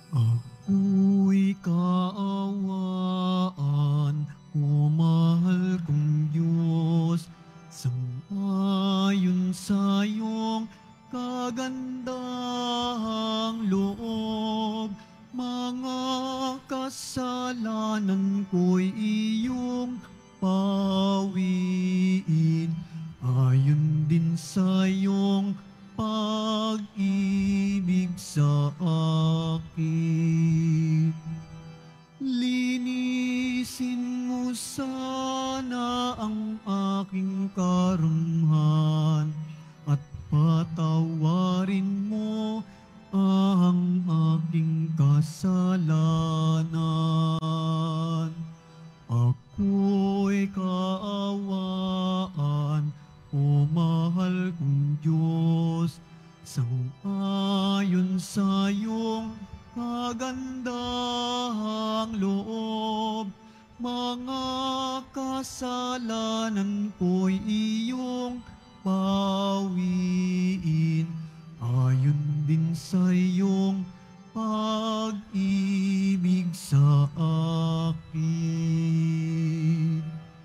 Ako'y kaawaan, o mahal kong Diyos, sang-ayon sa iyong kagandahang loob. Mga kasalanan ko'y iyong pawiin, ayon din sa iyong pag-ibig sa akin. Linisin mo sana ang aking karunungan at patawarin mo ang aking kasalanan. Ako'y kaawaan, o mahal kong Diyos, sang-ayon sa iyong kagandahang loob. Mga kasalanan ko'y iyong pawiin, ayon din sa iyong pag-ibig sa akin.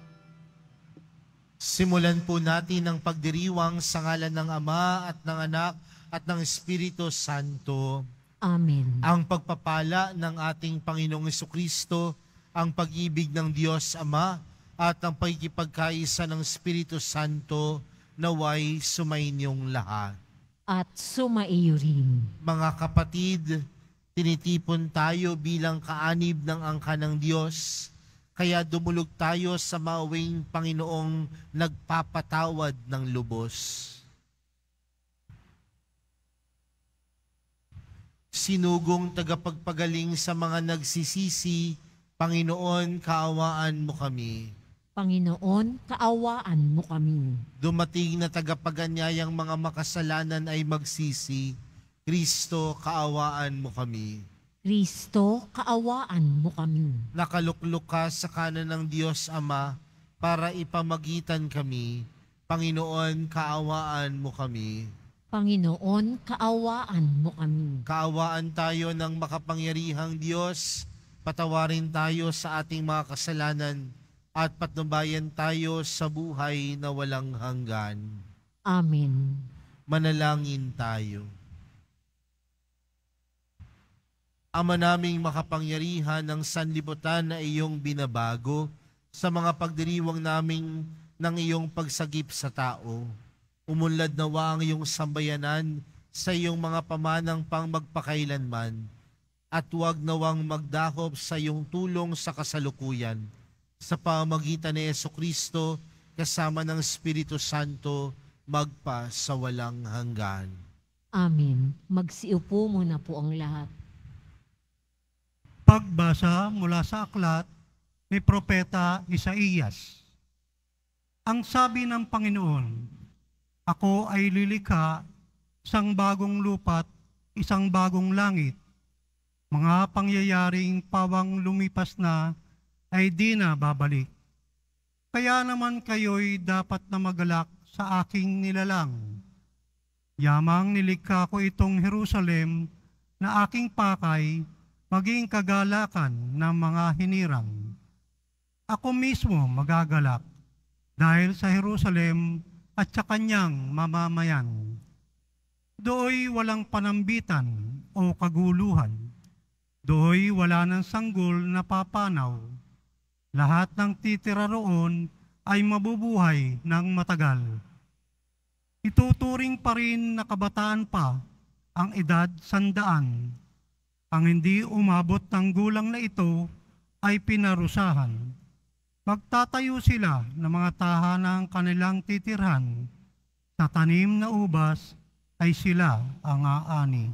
Simulan po natin ang pagdiriwang sa ngalan ng Ama at ng Anak at ng Espiritu Santo. Amen. Ang pagpapala ng ating Panginoong Jesucristo, ang pag-ibig ng Diyos Ama at ang pagkipagkaisa ng Espiritu Santo naway sumainyong lahat. At sumaiyo rin. Mga kapatid, tinitipon tayo bilang kaanib ng angka ng Diyos, kaya dumulog tayo sa mauwing Panginoong nagpapatawad ng lubos. Sinugong tagapagpagaling sa mga nagsisisi, Panginoon, kaawaan mo kami. Panginoon, kaawaan mo kami. Dumating na tagapaganyayang mga makasalanan ay magsisi, Kristo, kaawaan mo kami. Kristo, kaawaan mo kami. Nakaluklok ka sa kanan ng Diyos Ama para ipamagitan kami. Panginoon, kaawaan mo kami. Panginoon, kaawaan mo kami. Kaawaan tayo ng makapangyarihang Diyos, patawarin tayo sa ating mga kasalanan at patnubayan tayo sa buhay na walang hanggan. Amen. Manalangin tayo. Ama naming makapangyarihan ng sanlibutan na iyong binabago sa mga pagdiriwang naming ng iyong pagsagip sa tao. Umunlad nawa ang iyong sambayanan sa iyong mga pamanang pang magpakailanman at huwag nawang magdakop sa iyong tulong sa kasalukuyan sa pamamagitan ni Jesucristo kasama ng Espiritu Santo magpa sa walang hanggan. Amen. Magsiupo muna po ang lahat. Pagbasa mula sa aklat ni Propeta Isaías. Ang sabi ng Panginoon, ako ay lilikha isang bagong lupa't isang bagong langit. Mga pangyayaring pawang lumipas na ay di na babalik. Kaya naman kayo'y dapat na magalak sa aking nilalang. Yamang nilikha ko itong Jerusalem na aking pakay, maging kagalakan ng mga hinirang. Ako mismo magagalak dahil sa Jerusalem at sa kanyang mamamayan. Dooy walang panambitan o kaguluhan. Dooy wala ng sanggol na papanaw. Lahat ng titira roon ay mabubuhay ng matagal. Ituturing pa rin na kabataan pa ang edad 100. Ang hindi umabot ng gulang na ito ay pinarusahan. Magtatayo sila ng mga tahanang kanilang titirhan. Sa tanim na ubas ay sila ang aani.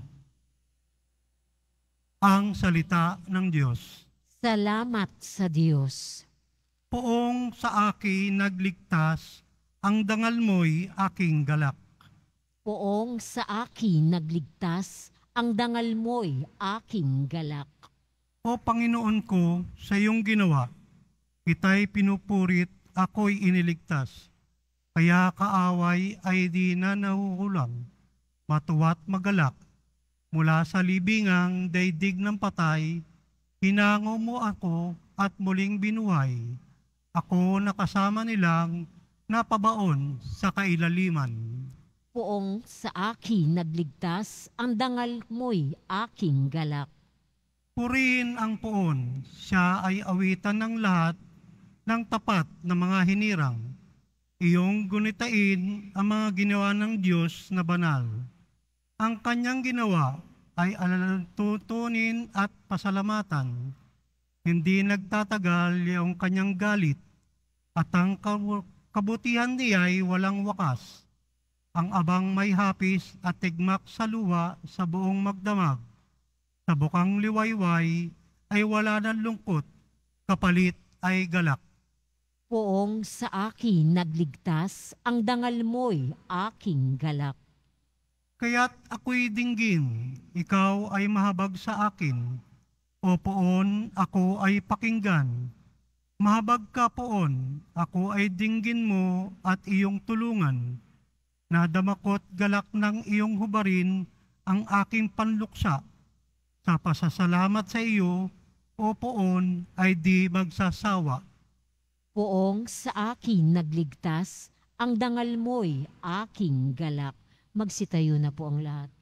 Ang salita ng Diyos. Salamat sa Diyos. Poong sa akin nagligtas, ang dangal mo'y aking galak. Poong sa akin nagligtas, ang dangal mo'y aking galak. O Panginoon ko, sa iyong ginawa, kita'y pinupurit, ako'y iniligtas. Kaya kaaway ay di na nahuhulang, matuwa't magalak, mula sa libingang daigdig ng patay, hinango mo ako at muling binuhay. Ako nakasama nilang napabaon sa kailaliman. Poong sa akin nagligtas, ang dangal mo'y aking galak. Purihin ang poon, siya ay awitan ng lahat ng tapat na mga hinirang. Iyong gunitain ang mga ginawa ng Diyos na banal. Ang kanyang ginawa ay alalatuntunin at pasalamatan. Hindi nagtatagal yung kanyang galit at ang kabutihan niya ay walang wakas. Ang abang may hapis at tigmak sa luha sa buong magdamag. Sa bukang liwayway ay wala ng lungkot, kapalit ay galak. Poong sa akin nagligtas, ang dangal mo'y aking galak. Kaya't ako'y dinggin, ikaw ay mahabag sa akin. O poon, ako ay pakinggan. Mahabag ka poon, ako ay dinggin mo at iyong tulungan. Nadamakot galak ng iyong hubarin ang aking panluksa. Sa pasasalamat sa iyo, o poon, ay di magsasawa. Poong sa akin nagligtas, ang dangal mo'y aking galak. Magsitayo na po ang lahat.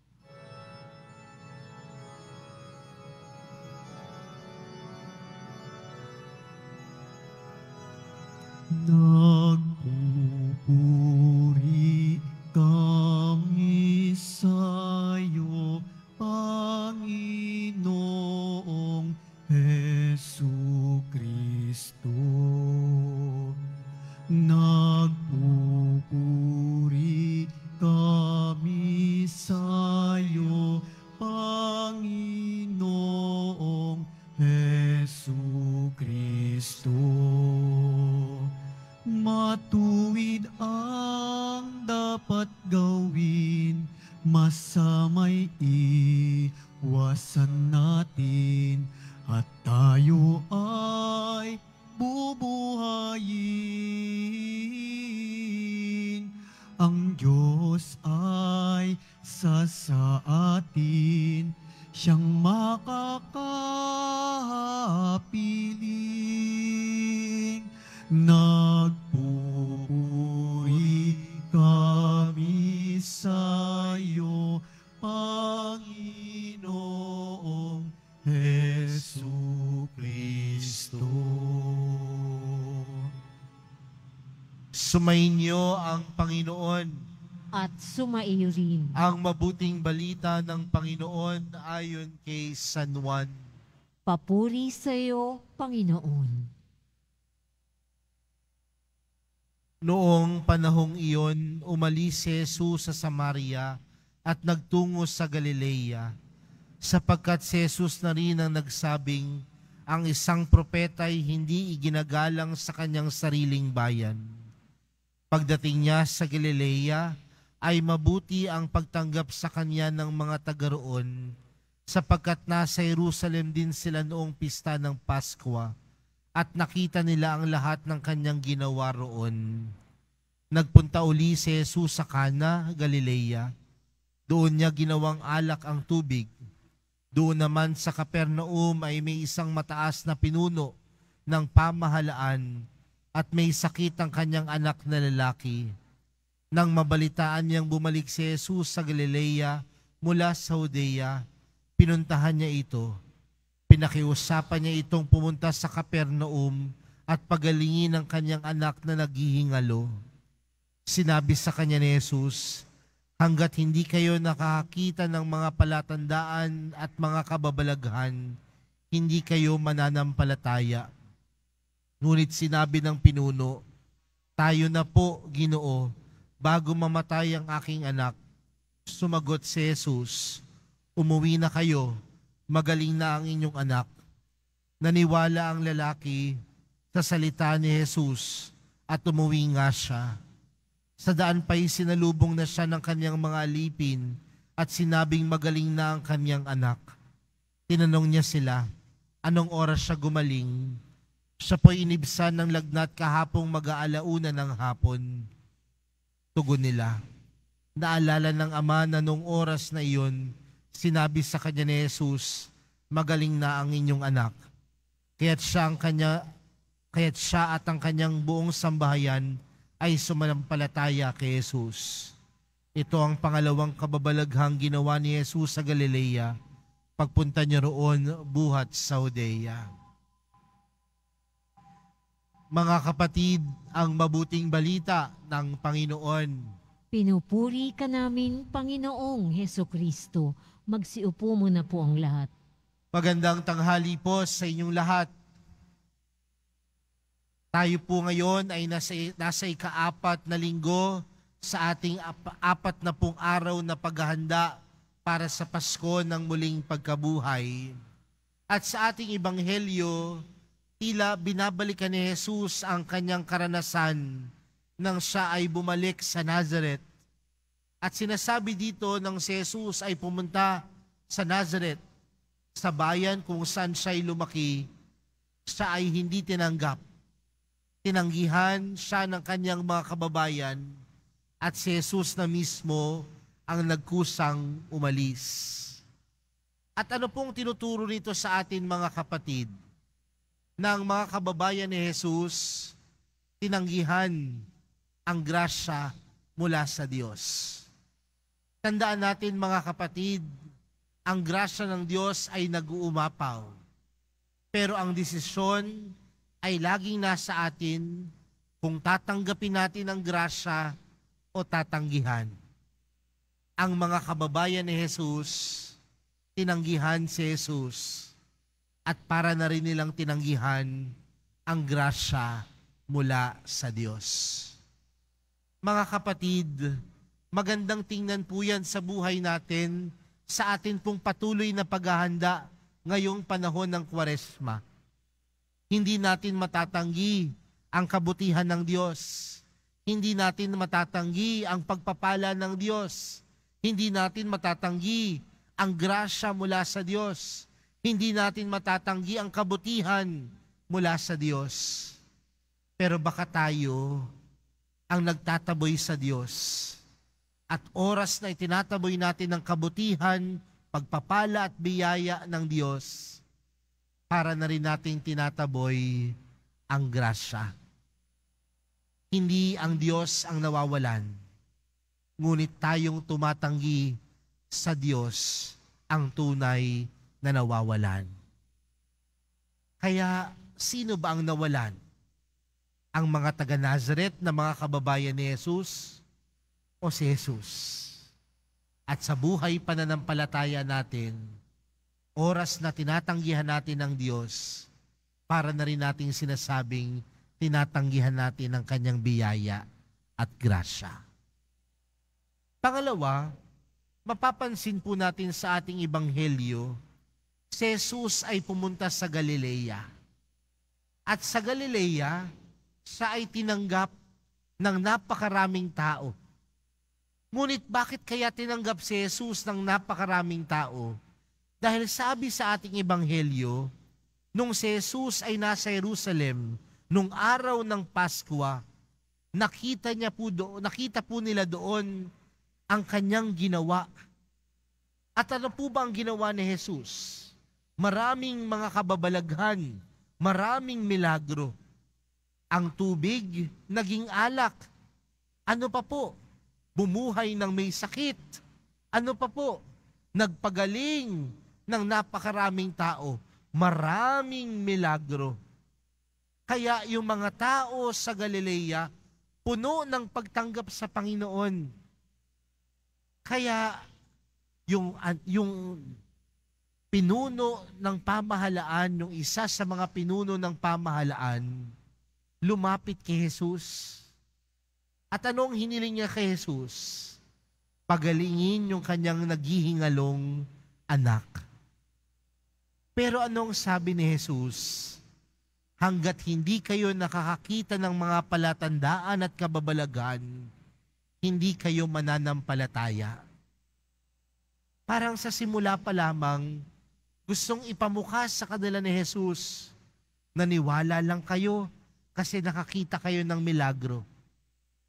Nagpupuri kami sa'yo, Panginoong Jesucristo. Nagpupuri kami sa'yo, Panginoong Jesucristo. Matuwid ang dapat gawin, masama'y iwasan natin, at tayo ay bubuhayin. Ang Diyos ay sa atin, siyang makakapiling. Nagpupuri kami sa'yo, Panginoong Jesucristo. Sumainyo ang Panginoon. At sumaiyo rin. Ang mabuting balita ng Panginoon ayon kay San Juan. Papuri sa iyo, Panginoon. Noong panahong iyon, umalis si Jesus sa Samaria at nagtungo sa Galilea, sapagkat si Jesus na rin ang nagsabing, ang isang propeta ay hindi iginagalang sa kanyang sariling bayan. Pagdating niya sa Galilea, ay mabuti ang pagtanggap sa kanya ng mga taga roon, sapagkat nasa Jerusalem din sila noong pista ng Paskwa, at nakita nila ang lahat ng kanyang ginawa roon. Nagpunta uli si Jesus sa Cana, Galilea. Doon niya ginawang alak ang tubig. Doon naman sa Capernaum ay may isang mataas na pinuno ng pamahalaan at may sakit ang kanyang anak na lalaki. Nang mabalitaan niyang bumalik si Jesus sa Galilea mula sa Judea, pinuntahan niya ito. Pinakiusapan niya itong pumunta sa Capernaum at pagalingin ang kanyang anak na naghihingalo. Sinabi sa kanya ni Jesus, hanggat hindi kayo nakakita ng mga palatandaan at mga kababalaghan, hindi kayo mananampalataya. Ngunit sinabi ng pinuno, tayo na po, Ginoo, bago mamatay ang aking anak. Sumagot si Jesus, umuwi na kayo, magaling na ang inyong anak. Naniwala ang lalaki sa salita ni Jesus at umuwi nga siya. Sa daan pa'y sinalubong na siya ng kanyang mga alipin at sinabing magaling na ang kanyang anak. Tinanong niya sila, anong oras siya gumaling? Siya po'y inibsan ng lagnat kahapong mag-aalauna ng hapon. Tugon nila, naalala ng ama na nung oras na iyon, sinabi sa kanya ni Jesus, magaling na ang inyong anak. Kaya't siya at ang kanyang buong sambahayan ay sumampalataya kay Jesus. Ito ang pangalawang kababalaghang ginawa ni Jesus sa Galilea, pagpunta niya roon buhat sa Judea. Mga kapatid, ang mabuting balita ng Panginoon. Pinupuri ka namin, Panginoong Hesukristo. Magsiupo muna po ang lahat. Magandang tanghali po sa inyong lahat. Tayo po ngayon ay nasa ika-4 na linggo sa ating 40 araw na paghahanda para sa Pasko ng muling pagkabuhay. At sa ating ebanghelyo, tila binabalikan ni Jesus ang kanyang karanasan nang siya ay bumalik sa Nazareth. At sinasabi dito nang si Jesus ay pumunta sa Nazareth, sa bayan kung saan siya ay lumaki, siya ay hindi tinanggap. Tinanggihan siya ng kanyang mga kababayan at si Jesus na mismo ang nagkusang umalis. At ano pong tinuturo nito sa atin mga kapatid? Ng mga kababayan ni Jesus, tinanggihan ang grasya mula sa Diyos. Tandaan natin mga kapatid, ang grasya ng Diyos ay nag-uumapaw. Pero ang desisyon ay laging nasa atin kung tatanggapin natin ang grasya o tatanggihan. Ang mga kababayan ni Jesus, tinanggihan si Jesus at para na rin nilang tinanggihan ang grasya mula sa Diyos. Mga kapatid, magandang tingnan po yan sa buhay natin, sa atin pong patuloy na paghahanda ngayong panahon ng Kwaresma. Hindi natin matatanggi ang kabutihan ng Diyos. Hindi natin matatanggi ang pagpapala ng Diyos. Hindi natin matatanggi ang grasya mula sa Diyos. Hindi natin matatanggi ang kabutihan mula sa Diyos. Pero baka tayo ang nagtataboy sa Diyos. At oras na itinataboy natin ang kabutihan, pagpapala at biyaya ng Diyos, para na rin natin tinataboy ang grasya. Hindi ang Diyos ang nawawalan, ngunit tayong tumatanggi sa Diyos ang tunay na nawawalan. Kaya sino ba ang nawalan? Ang mga taga-Nazareth na mga kababayan ni Jesus o si Jesus? At sa buhay pananampalataya natin, oras na tinatanggihan natin ang Diyos, para na rin nating sinasabing tinatanggihan natin ang kanyang biyaya at grasya. Pangalawa, mapapansin po natin sa ating ebanghelyo, si Jesus ay pumunta sa Galilea. At sa Galilea, siya ay tinanggap ng napakaraming tao. Ngunit bakit kaya tinanggap si Jesus ng napakaraming tao? Dahil sabi sa ating ebanghelyo, nung si Jesus ay nasa Jerusalem, nung araw ng Pasko, nakita po nila doon ang kanyang ginawa. At ano po ba ang ginawa ni Jesus? Maraming mga kababalaghan, maraming milagro. Ang tubig naging alak. Ano pa po? Bumuhay ng may sakit. Ano pa po? Nagpagaling ng napakaraming tao. Maraming milagro. Kaya yung mga tao sa Galilea, puno ng pagtanggap sa Panginoon. Kaya yung pinuno ng pamahalaan, yung isa sa mga pinuno ng pamahalaan, lumapit kay Jesus. At anong hiniling niya kay Jesus? Pagalingin yung kanyang naghihingalong anak. Pero anong sabi ni Jesus? Hanggat hindi kayo nakakakita ng mga palatandaan at kababalagan, hindi kayo mananampalataya. Parang sa simula pa lamang, gustong ipamukha sa kanila ni Jesus, naniwala lang kayo kasi nakakita kayo ng milagro.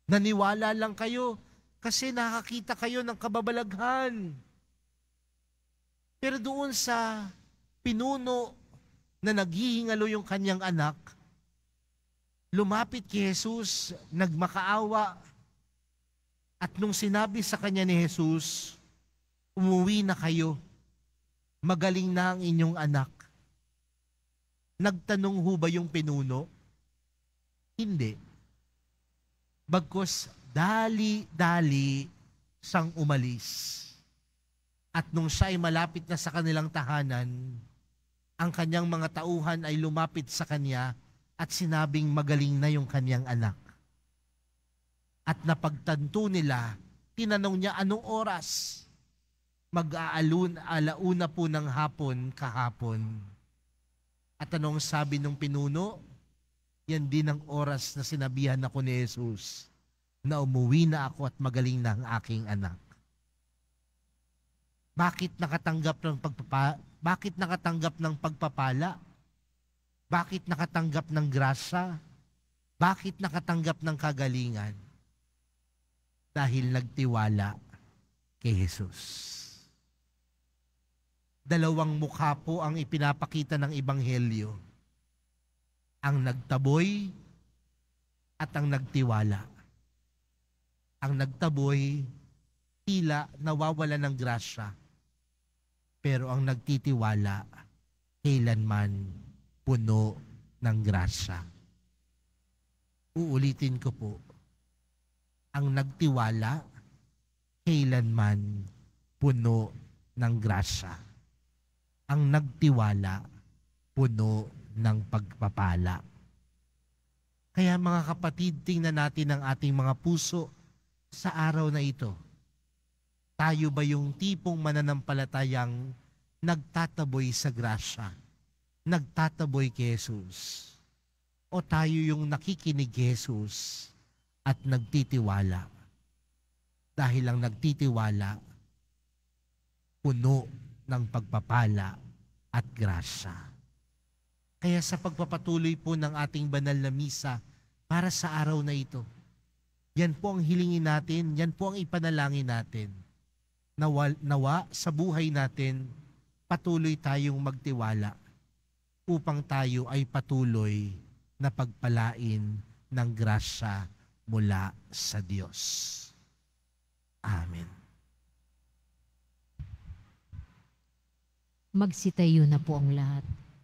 Naniwala lang kayo kasi nakakita kayo ng kababalaghan. Pero doon sa pinuno na naghihingalo yung kanyang anak, lumapit kay Jesus, nagmakaawa, at nung sinabi sa kanya ni Jesus, umuwi na kayo, magaling na ang inyong anak. Nagtanong ho ba yung pinuno? Hindi. Bagkus dali-dali sang umalis. At nung siya ay malapit na sa kanilang tahanan, ang kanyang mga tauhan ay lumapit sa kanya at sinabing magaling na yung kanyang anak. At napagtanto nila, tinanong niya anong oras? Alauna po ng hapon kahapon. At anong sabi ng pinuno? Yan din ang oras na sinabihan ako ni Jesus na umuwi na ako at magaling na ang aking anak. Bakit nakatanggap ng pagpapala? Bakit nakatanggap ng grasya? Bakit nakatanggap ng kagalingan? Dahil nagtiwala kay Jesus. Dalawang mukha po ang ipinapakita ng Ebanghelyo. Ang nagtaboy at ang nagtiwala. Ang nagtaboy, tila nawawala ng grasya. Pero ang nagtitiwala, kailanman puno ng grasya. Uulitin ko po, ang nagtiwala, kailanman puno ng grasya. Ang nagtiwala, puno ng pagpapala. Kaya mga kapatid, tingnan natin ang ating mga puso sa araw na ito. Tayo ba yung tipong mananampalatayang nagtataboy sa grasya, nagtataboy kay Jesus? O tayo yung nakikinig kay Jesus at nagtitiwala? Dahil ang nagtitiwala, puno ng pagpapala at grasya. Kaya sa pagpapatuloy po ng ating banal na misa para sa araw na ito, yan po ang hilingin natin, yan po ang ipanalangin natin. Nawa sa buhay natin, patuloy tayong magtiwala upang tayo ay patuloy na pagpalain ng grasya mula sa Diyos. Amen. Magsitayo na po ang lahat.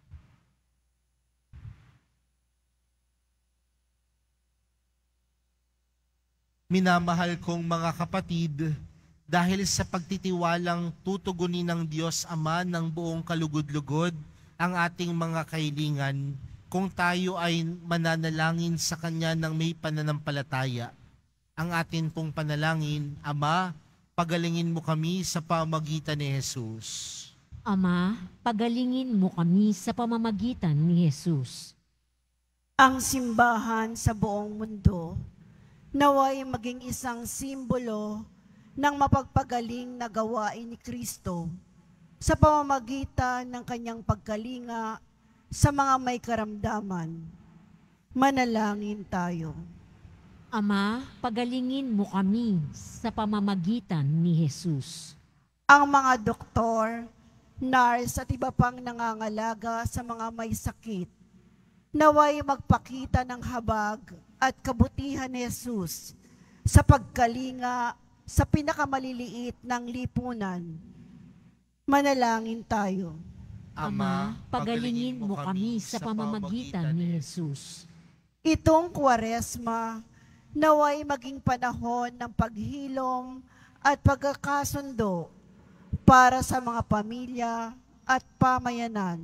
Minamahal kong mga kapatid, dahil sa pagtitiwalang tutugunin ng Diyos Ama ng buong kalugod-lugod ang ating mga kahilingan, kung tayo ay mananalangin sa Kanya ng may pananampalataya, ang atin pong panalangin, Ama, pagalingin mo kami sa pamamagitan ni Jesus. Ama, pagalingin mo kami sa pamamagitan ni Jesus. Ang simbahan sa buong mundo, naway maging isang simbolo ng mapagpagaling na gawain ni Kristo sa pamamagitan ng kanyang pagkalinga sa mga may karamdaman. Manalangin tayo. Ama, pagalingin mo kami sa pamamagitan ni Jesus. Ang mga doktor, nurse at iba pang nangangalaga sa mga may sakit, naway magpakita ng habag at kabutihan ni Jesus sa pagkalinga sa pinakamaliliit ng lipunan. Manalangin tayo. Ama, pagalingin mo kami sa pamamagitan ni Jesus. Itong Kwaresma, naway maging panahon ng paghilom at pagkakasundo para sa mga pamilya at pamayanan.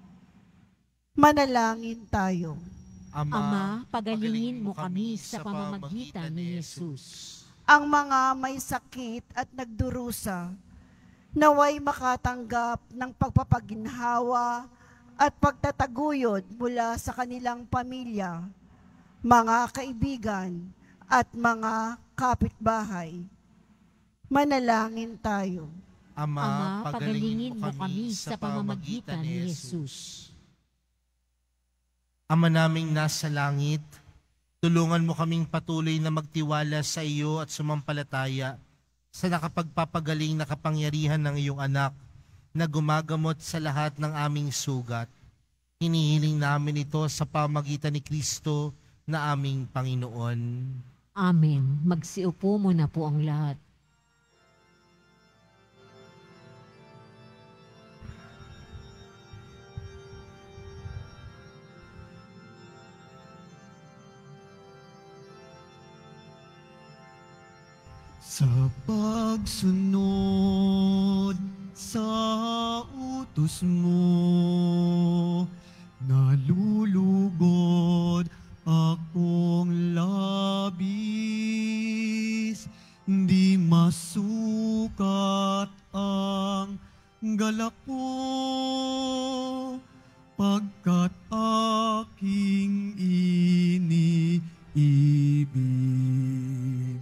Manalangin tayo. Ama, pagalingin mo kami sa pamamagitan ni Jesus. Ang mga may sakit at nagdurusa, naway makatanggap ng pagpapaginhawa at pagtataguyod mula sa kanilang pamilya, mga kaibigan at mga kapitbahay. Manalangin tayo. Ama, pagalingin mo kami sa pamamagitan ni Jesus. Ama naming nasa langit, tulungan mo kaming patuloy na magtiwala sa iyo at sumampalataya sa nakapagpapagaling na kapangyarihan ng iyong anak na gumagamot sa lahat ng aming sugat. Hinihiling namin ito sa pamagitan ni Kristo na aming Panginoon. Amen. Magsiupo muna po ang lahat. Sa pagsunod sa utos mo, nalulugod akong labis, di masukat ang galak ko, pagkat aking iniibig.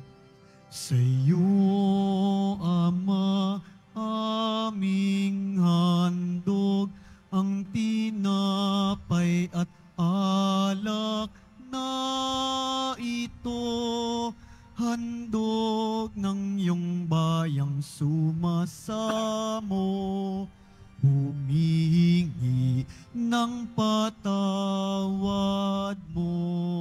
Sa'yo, Ama, aming handog ang tinapay at alak na ito, handog ng iyong bayang sumasamo, humihingi ng patawad mo.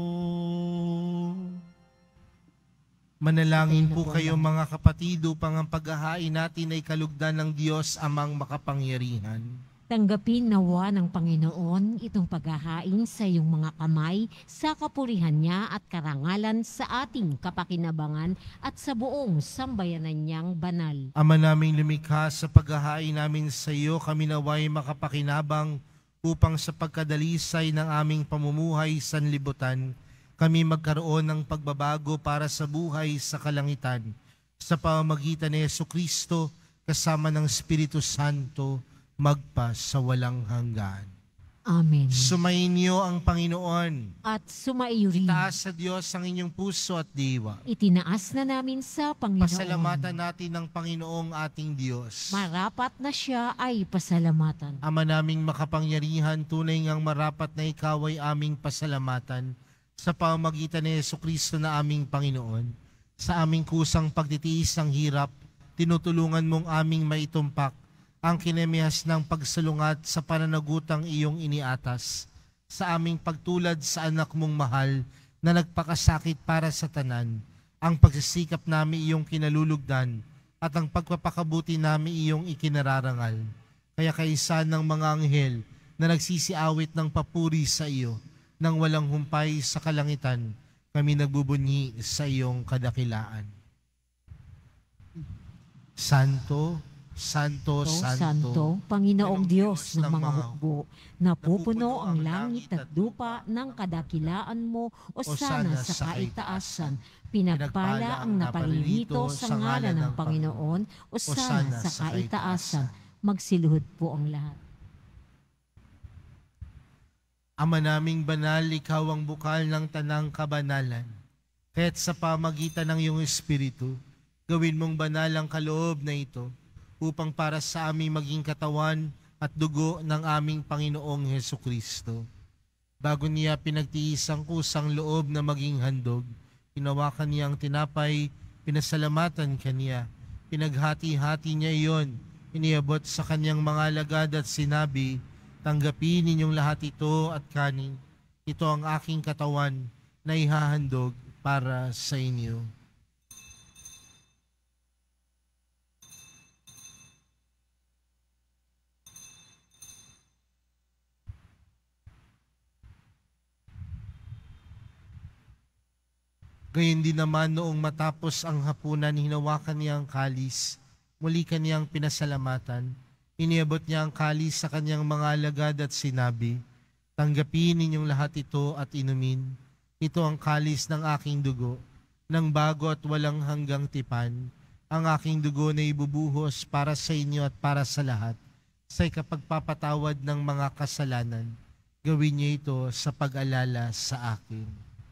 Manalangin po kayo mga kapatid upang ang paghahain natin ay kalugdan ng Diyos amang makapangyarihan. Tanggapin nawa ng Panginoon itong paghahain sa iyong mga kamay sa kapurihan niya at karangalan sa ating kapakinabangan at sa buong sambayanan niyang banal. Ama naming lumikha, sa paghahain namin sa iyo, kami naway makapakinabang upang sa pagkadalisay ng aming pamumuhay sanlibutan, kami magkaroon ng pagbabago para sa buhay sa kalangitan, sa pamamagitan ni Jesucristo kasama ng Espiritu Santo, magpa sa walang hanggan. Amen. Sumainyo ang Panginoon. At sumaiyo rin. Itaas sa Diyos ang inyong puso at diwa. Itinaas na namin sa Panginoon. Pasalamatan natin ng Panginoong ating Diyos. Marapat na siya ay pasalamatan. Ama naming makapangyarihan, tunay ngang marapat na ikaw ay aming pasalamatan sa pamamagitan ni Jesucristo na aming Panginoon. Sa aming kusang pagtitiis ng hirap, tinutulungan mong aming maitumpak ang kinemihas ng pagsalungat sa pananagutang iyong iniatas, sa aming pagtulad sa anak mong mahal na nagpakasakit para sa tanan, ang pagsisikap namin iyong kinalulugdan at ang pagpapakabuti namin iyong ikinararangal. Kaya kaisa ng mga anghel na nagsisiawit ng papuri sa iyo, nang walang humpay sa kalangitan, kami nagbubunyi sa iyong kadakilaan. Santo, Santo, Santo, Panginoong Diyos ng mga hukbo, napupuno ang langit at lupa ng kadakilaan mo, o sana sa kaitaasan. Pinagpala ang naparirito sa ngalan ng Panginoon, o sana sa kaitaasan. Magsiluhod po ang lahat. Ama naming banal, ikaw ang bukal ng tanang kabanalan. Kaya't sa pamagitan ng iyong Espiritu, gawin mong banal ang kaloob na ito, upang para sa aming maging katawan at dugo ng aming Panginoong Hesukristo. Bago niya pinagtiis ang kusang loob na maging handog, hinawakan niya ang tinapay, pinasalamatan kaniya, pinaghati-hati niya iyon, iniabot sa kanyang mga alagad at sinabi, tanggapin ninyong lahat ito at kanin. Ito ang aking katawan na ihahandog para sa inyo. Gayon din naman noong matapos ang hapunan, hinawakan niya ang kalis, muli kaniyang pinasalamatan. Iniabot niya ang kalis sa kanyang mga alagad at sinabi, tanggapin ninyong lahat ito at inumin. Ito ang kalis ng aking dugo, ng bago at walang hanggang tipan. Ang aking dugo na ibubuhos para sa inyo at para sa lahat, sa ikapagpapatawad ng mga kasalanan. Gawin niyo ito sa pag-alala sa akin.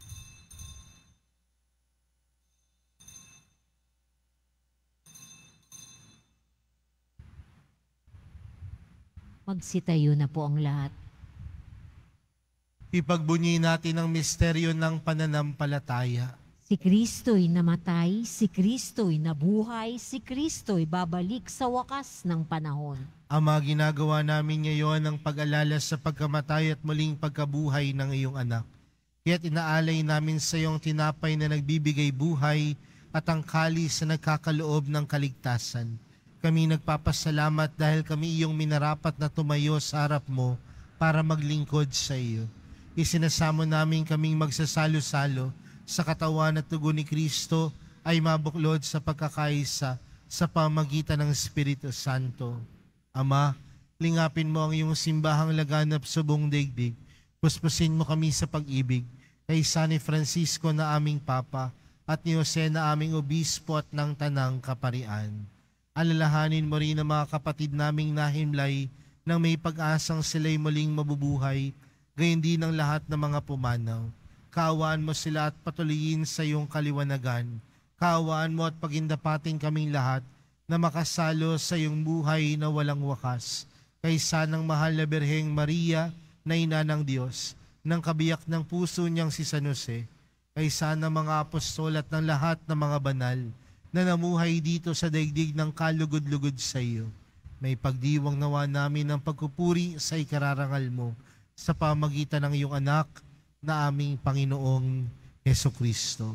Magsitayo na po ang lahat. Ipagbunyi natin ang misteryo ng pananampalataya. Si Kristo'y namatay, si Kristo'y nabuhay, si Kristo'y babalik sa wakas ng panahon. Ama, ginagawa namin ngayon ang pag-alala sa pagkamatay at muling pagkabuhay ng iyong anak. Kaya't inaalay namin sa iyong tinapay na nagbibigay buhay at ang kalis na nagkakaloob ng kaligtasan. Kami nagpapasalamat dahil kami iyong minarapat na tumayo sa harap mo para maglingkod sa iyo. Isinasamo namin kaming magsasalo-salo sa katawan at dugo ni Kristo ay mabuklod sa pagkakaisa sa pamagitan ng Espiritu Santo. Ama, lingapin mo ang iyong simbahang laganap sa buong daigdig. Puspusin mo kami sa pag-ibig kay San Francisco na aming Papa at ni Jose na aming Obispo at ng Tanang Kaparian. Alalahanin mo rin ang mga kapatid naming nahimlay nang may pag-asang sila'y muling mabubuhay, gayon din ang lahat ng mga pumanaw. Kaawaan mo sila at patuloyin sa iyong kaliwanagan. Kaawaan mo at pagindapating kaming lahat na makasalo sa iyong buhay na walang wakas. Kaysa ng mahal na Birheng Maria na ina ng Diyos, ng kabiyak ng puso niyang si San Jose, kaysa ng mga apostol at ng lahat ng mga banal na namuhay dito sa daigdig ng kalugod-lugod sa iyo. May pagdiwang nawa namin ng pagpupuri sa ikararangal mo sa pamagitan ng iyong anak na aming Panginoong Hesukristo.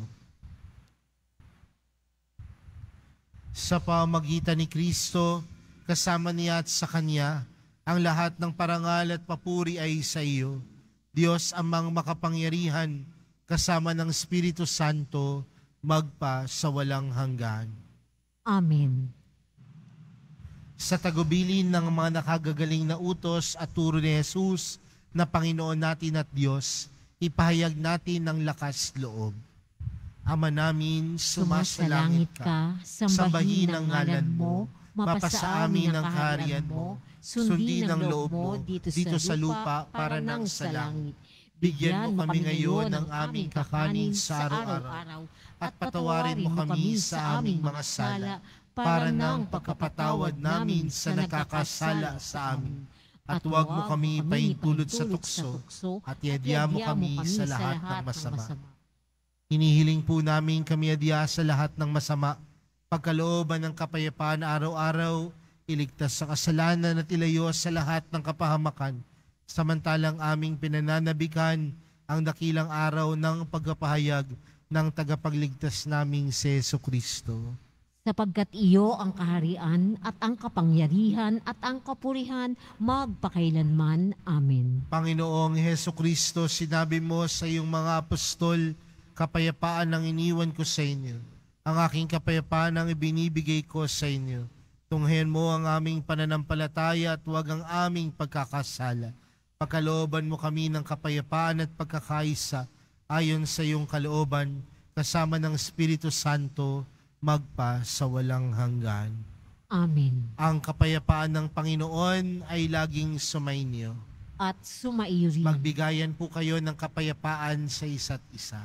Sa pamagitan ni Kristo, kasama niya at sa Kanya, ang lahat ng parangal at papuri ay sa iyo, Diyos amang makapangyarihan, kasama ng Espiritu Santo, magpa sa walang hanggan. Amen. Sa tagubilin ng mga nakagagaling na utos at turo ni Jesus na Panginoon natin at Diyos, ipahayag natin ng lakas loob. Ama namin, sumasalangit ka, sambahin ang ngalan mo, mapasa amin ang kaharian mo, sundin ang loob mo dito sa lupa para nang sa langit. Bigyan mo kami ngayon ng aming kakanin sa araw-araw at patawarin mo kami sa aming mga sala para nang pagkapatawad namin sa nakakasala sa amin. At huwag mo kami paintulot sa tukso at iadya mo kami sa lahat ng masama. Hinihiling po namin kami adya sa lahat ng masama, pagkalooban ng kapayapaan araw-araw, iligtas sa kasalanan at ilayo sa lahat ng kapahamakan, samantalang aming pinananabikan ang dakilang araw ng pagpapahayag ng tagapagligtas naming si Jesucristo. Sapagkat iyo ang kaharian at ang kapangyarihan at ang kapurihan magpakailanman. Amen. Panginoong Hesukristo, sinabi mo sa iyong mga apostol, kapayapaan ang iniwan ko sa inyo. Ang aking kapayapaan ang ibinibigay ko sa inyo. Tunghayan mo ang aming pananampalataya at huwag ang aming pagkakasala. Pagkalooban mo kami ng kapayapaan at pagkakaisa ayon sa iyong kalooban, kasama ng Espiritu Santo, magpa sa walang hanggan. Amen. Ang kapayapaan ng Panginoon ay laging sumainyo. At sumaiyo rin. Magbigayan po kayo ng kapayapaan sa isa't isa.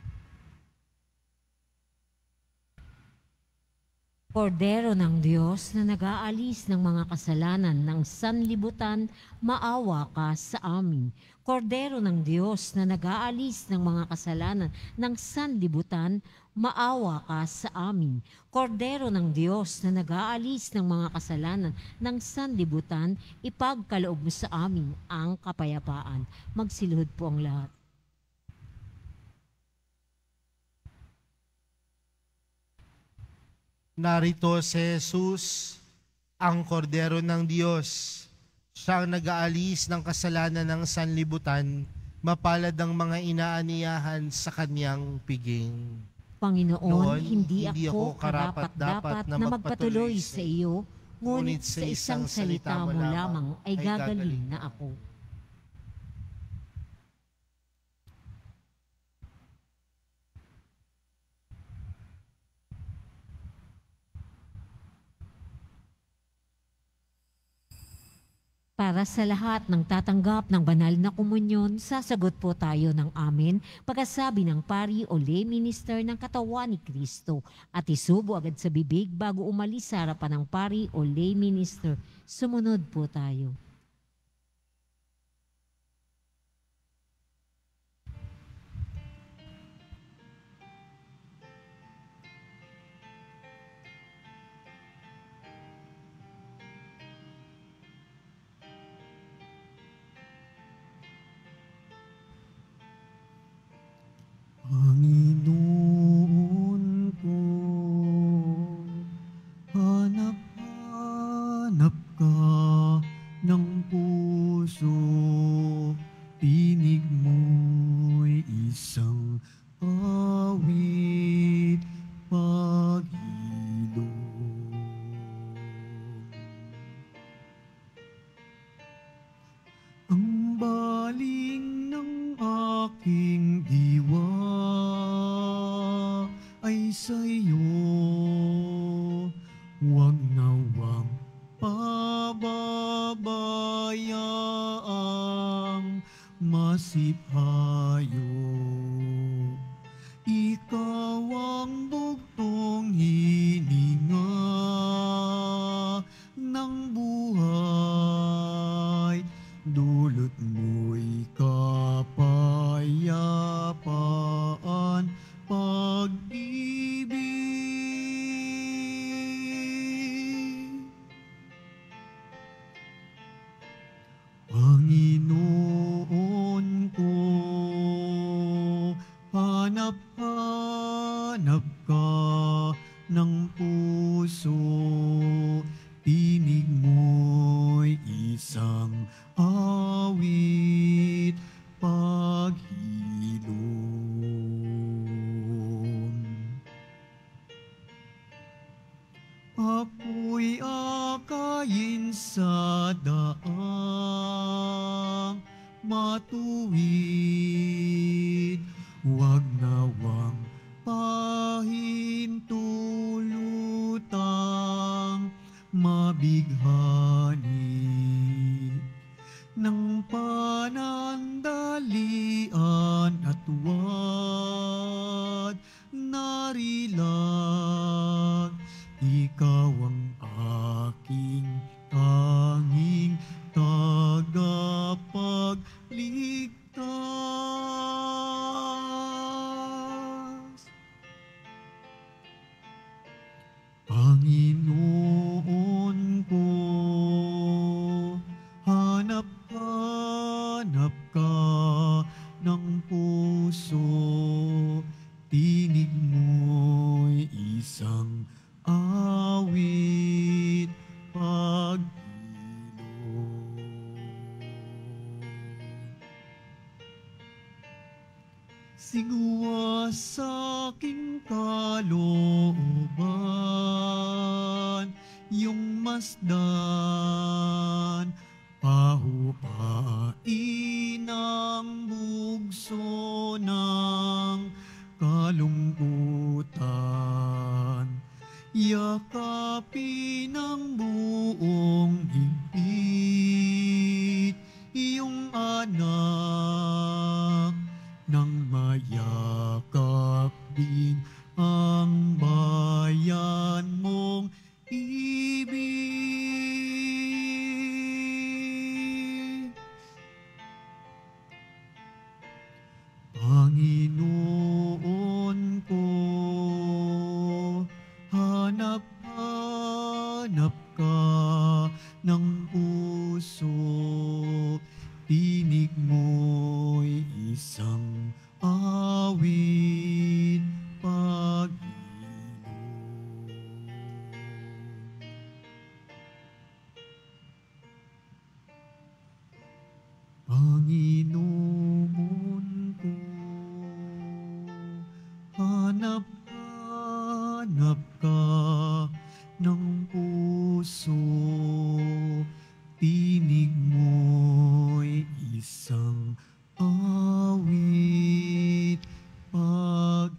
Kordero ng Diyos na nag-aalis ng mga kasalanan ng sanlibutan, maawa ka sa amin. Kordero ng Diyos na nag-aalis ng mga kasalanan ng sanlibutan, maawa ka sa amin. Kordero ng Diyos na nag-aalis ng mga kasalanan ng sanlibutan, ipagkaloob mo sa amin ang kapayapaan. Magsiluhod po ang lahat. Narito si Jesus, ang kordero ng Diyos. Siyang nag-aalis ng kasalanan ng sanlibutan, mapalad ang mga inaaniyahan sa kanyang piging. Panginoon, hindi ako karapat-dapat na magpatuloy sa iyo, ngunit sa isang salita mo lamang ay gagaling na ako. Para sa lahat ng tatanggap ng banal na komunyon, sasagot po tayo ng amen pagkasabi ng pari o lay minister ng katawan ni Kristo at isubo agad sa bibig bago umalis sa harapan ng pari o lay minister. Sumunod po tayo. puso, tinig mo'y isang awit paghilom. Ang baling ng aking diwa ay sa'yo, huwag nawang pababayaang masiphayo. Ikaw ang bugtong hininga ng buhay, dulot mo'y kapayapaan, pag-ibig. Panginoon ko, hanap-hanap ka ng puso, tinig mo'y isang awit paghilom. Ako'y akayin sa daang matuwid, huwag nawang pahintulutang mabighani ng panandalian at huwag narilag. Ikaw ang aking tanging tagapagligtas. Panginoon ko, hanap-hanap ka ng puso, tinig mo'y isang awit paghilom. Sigwa sa aking kalooban, yung masdan, pahupain ang bugso ng kalungkutan. Yakapin ang buong higpit, iyong anak, nang mayakap din ang bayan mong ibig. Panginoon ko, hanap-hanap ka ng puso, tinig mo'y isang awit paghilom. Panginoon ko, hanap-hanap ka ng puso, tinig mo'y isang awit paghilom.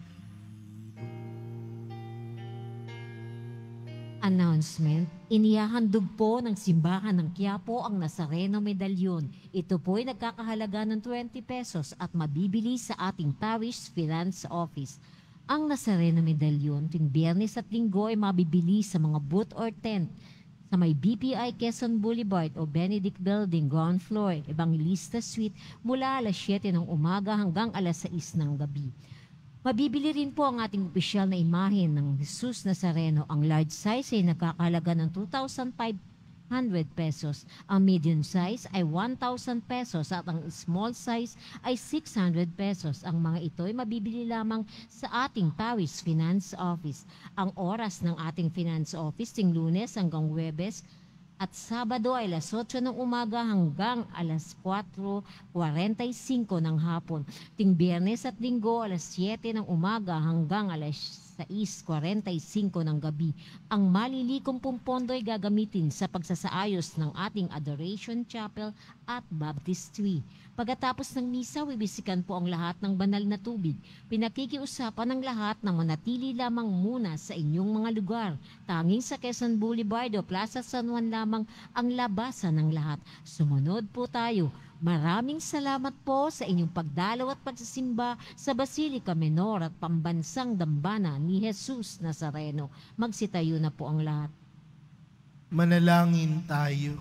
Announcement, inihahandog po ng Simbahan ng Quiapo ang Nazareno Medalyon. Ito po ay nagkakahalaga ng 20 pesos at mabibili sa ating Parish Finance Office. Ang Nazareno Medalyon tuwing Biyernes at Linggo ay mabibili sa mga booth or tent sa may BPI Quezon Boulevard o Benedict Building, ground floor, Evangelista Suite mula alas 7 ng umaga hanggang alas 6 ng gabi. Mabibili rin po ang ating opisyal na imahe ng Jesus Nazareno. Ang large size ay nagkakahalaga ng 2,500 pesos. Ang medium size ay 1,000 pesos at ang small size ay 600 pesos. Ang mga ito ay mabibili lamang sa ating Parish Finance Office. Ang oras ng ating Finance Office ting Lunes hanggang Huwebes At Sabado ay alas 8 ng umaga hanggang alas 4:45 ng hapon. Ting Biyernes at Linggo alas 7 ng umaga hanggang alas 6:45 ng gabi. Ang malilikom pong pondo ay gagamitin sa pagsasaayos ng ating Adoration Chapel at Baptistry. Pagkatapos ng misa, bibisikan po ang lahat ng banal na tubig. Pinakikiusapan ng lahat na manatili lamang muna sa inyong mga lugar. Tanging sa Quezon Boulevard o Plaza San Juan lamang ang labasan ng lahat. Sumunod po tayo. Maraming salamat po sa inyong pagdalaw at pagsisimba sa Basilica Menor at Pambansang Dambana ni Jesus Nazareno. Magsitayo na po ang lahat. Manalangin tayo.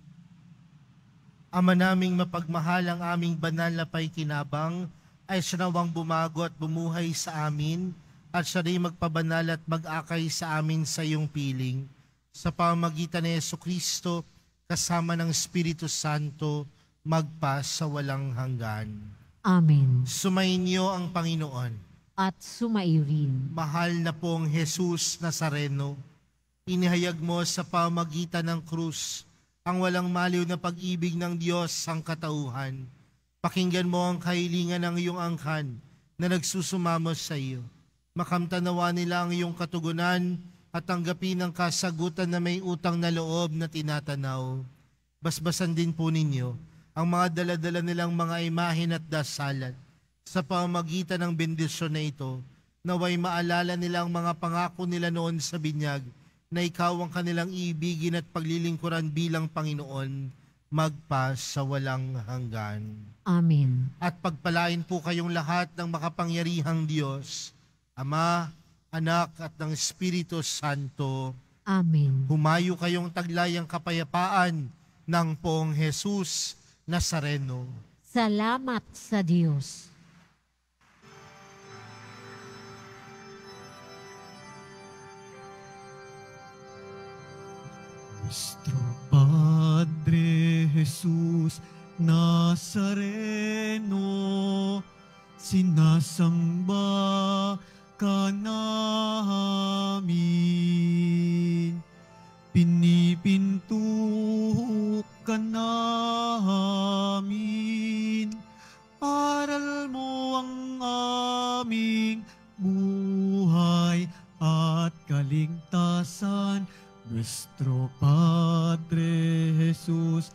Ama naming mapagmahal, ang aming banal na paikinabang ay sinawang bumago at bumuhay sa amin at siya rin magpabanal at mag-akay sa amin sa iyong piling. Sa pamamagitan ni Jesucristo, kasama ng Espiritu Santo, magpa sa walang hanggan. Amen. Sumainyo ang Panginoon. At sumaiyo rin. Mahal na pong Jesus Nazareno, inihayag mo sa pamamagitan ng krus ang walang maliw na pag-ibig ng Diyos ang katauhan. Pakinggan mo ang kahilingan ng iyong angkan na nagsusumamo sa iyo. Makamtanawa nila ang iyong katugunan at tanggapin ang kasagutan na may utang na loob na tinatanaw. Basbasan din po ninyo ang mga daladala nilang mga imahen at dasalan. Sa pamamagitan ng bendisyon na ito, naway maalala nila ang mga pangako nila noon sa binyag na ikaw ang kanilang ibigin at paglilingkuran bilang Panginoon, magpa sa walang hanggan. Amen. At pagpalain po kayong lahat ng makapangyarihang Diyos, Ama, Anak at ng Espiritu Santo. Amen. Humayo kayong taglayang kapayapaan ng Poong Jesus Nazareno. Salamat sa Diyos. Nuestro Padre Jesús Nazareno, sinasamba ka namin, pinipinto ka namin, aral mo ang aming buhay at kaligtasan. Nuestro Padre Jesús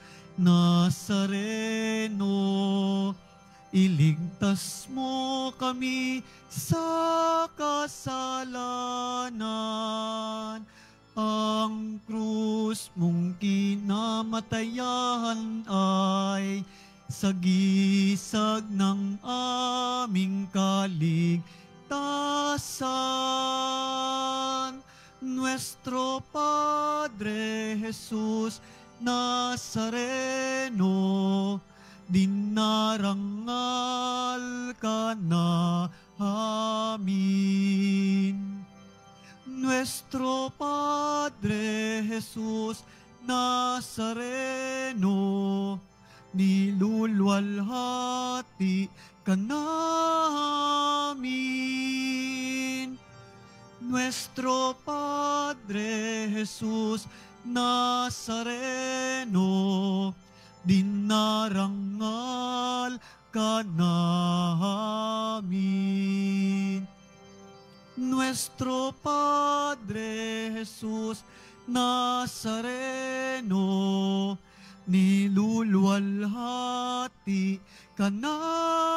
Nazareno, iligtas mo kami sa kasalanan. Ang krus mong kinamatayan ay sagisag ng aming kaligtasan. Nuestro Padre Jesús Nazareno, dinarangal ka namin. Nuestro Padre Jesús Nazareno, nilulwalhati ka namin. Nuestro Padre Jesús Nazareno, dinarangal ka namin. Nuestro Padre Jesús Nazareno, nilulwalhati ka namin.